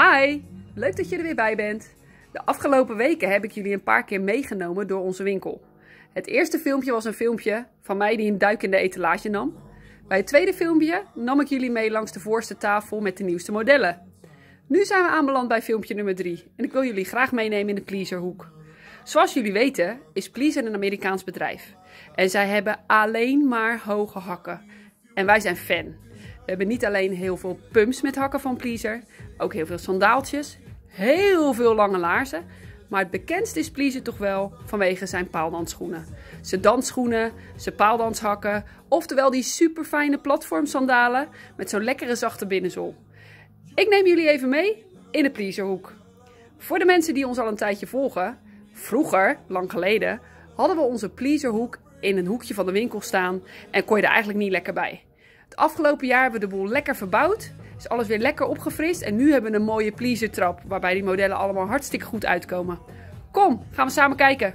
Hi, leuk dat je er weer bij bent. De afgelopen weken heb ik jullie een paar keer meegenomen door onze winkel. Het eerste filmpje was een filmpje van mij die een duik in de etalage nam. Bij het tweede filmpje nam ik jullie mee langs de voorste tafel met de nieuwste modellen. Nu zijn we aanbeland bij filmpje nummer 3 en ik wil jullie graag meenemen in de Pleaserhoek. Zoals jullie weten is Pleaser een Amerikaans bedrijf. En zij hebben alleen maar hoge hakken. En wij zijn fan. We hebben niet alleen heel veel pumps met hakken van Pleaser, ook heel veel sandaaltjes, heel veel lange laarzen. Maar het bekendst is Pleaser toch wel vanwege zijn paaldansschoenen. Zijn dansschoenen, zijn paaldanshakken, oftewel die super fijne platformsandalen met zo'n lekkere zachte binnenzool. Ik neem jullie even mee in de Pleaserhoek. Voor de mensen die ons al een tijdje volgen, vroeger, lang geleden, hadden we onze Pleaserhoek in een hoekje van de winkel staan en kon je er eigenlijk niet lekker bij. Het afgelopen jaar hebben we de boel lekker verbouwd, is alles weer lekker opgefrist en nu hebben we een mooie Pleaser trap waarbij die modellen allemaal hartstikke goed uitkomen. Kom, gaan we samen kijken.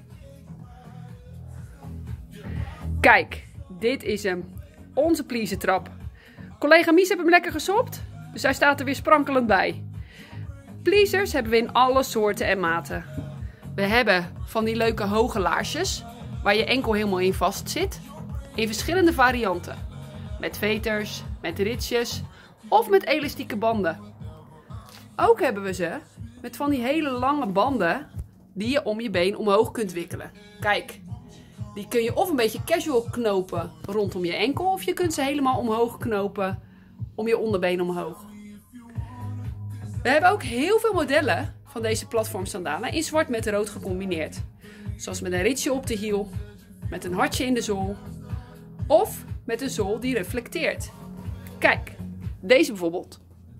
Kijk, dit is hem, onze Pleaser trap. Collega Mies heeft hem lekker gesopt, dus hij staat er weer sprankelend bij. Pleasers hebben we in alle soorten en maten. We hebben van die leuke hoge laarsjes, waar je enkel helemaal in vast zit, in verschillende varianten. Met veters, met ritsjes of met elastieke banden. Ook hebben we ze met van die hele lange banden die je om je been omhoog kunt wikkelen. Kijk, die kun je of een beetje casual knopen rondom je enkel, of je kunt ze helemaal omhoog knopen om je onderbeen omhoog. We hebben ook heel veel modellen van deze platformsandalen in zwart met rood gecombineerd. Zoals met een ritsje op de hiel, met een hartje in de zool of met een zool die reflecteert. Kijk, deze bijvoorbeeld.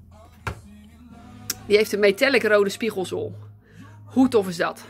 Die heeft een metallic rode spiegelzool. Hoe tof is dat?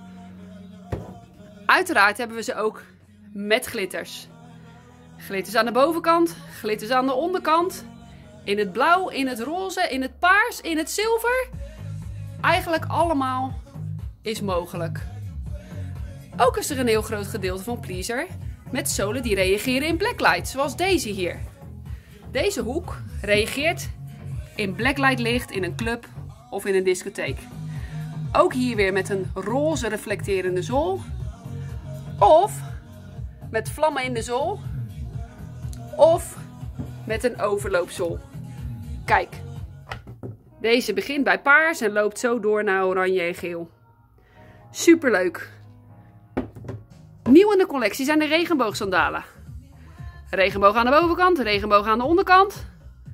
Uiteraard hebben we ze ook met glitters. Glitters aan de bovenkant, glitters aan de onderkant. In het blauw, in het roze, in het paars, in het zilver. Eigenlijk allemaal is mogelijk. Ook is er een heel groot gedeelte van Pleaser met zolen die reageren in blacklight, zoals deze hier. Deze hoek reageert in blacklight licht in een club of in een discotheek. Ook hier weer met een roze reflecterende zool. Of met vlammen in de zool. Of met een overloopzool. Kijk, deze begint bij paars en loopt zo door naar oranje en geel. Superleuk. Nieuw in de collectie zijn de regenboogsandalen. Regenboog aan de bovenkant, regenboog aan de onderkant.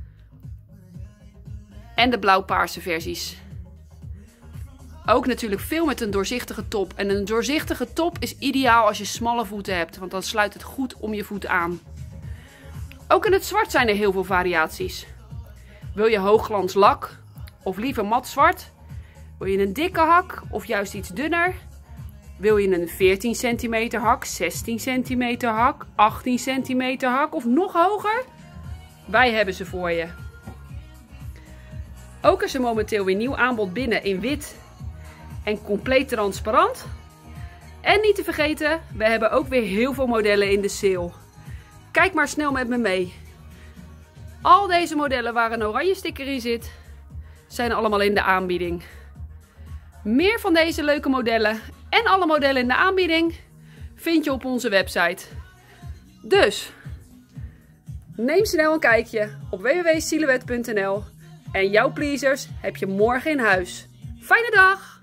En de blauw-paarse versies. Ook natuurlijk veel met een doorzichtige top. En een doorzichtige top is ideaal als je smalle voeten hebt, want dan sluit het goed om je voet aan. Ook in het zwart zijn er heel veel variaties. Wil je hoogglans lak of liever mat zwart? Wil je een dikke hak of juist iets dunner? Wil je een 14 cm hak, 16 cm hak, 18 cm hak of nog hoger? Wij hebben ze voor je. Ook is er momenteel weer nieuw aanbod binnen in wit en compleet transparant. En niet te vergeten, we hebben ook weer heel veel modellen in de sale. Kijk maar snel met me mee. Al deze modellen waar een oranje sticker in zit, zijn allemaal in de aanbieding. Meer van deze leuke modellen en alle modellen in de aanbieding vind je op onze website. Dus, neem snel een kijkje op www.silhouette.nl en jouw Pleasers heb je morgen in huis. Fijne dag!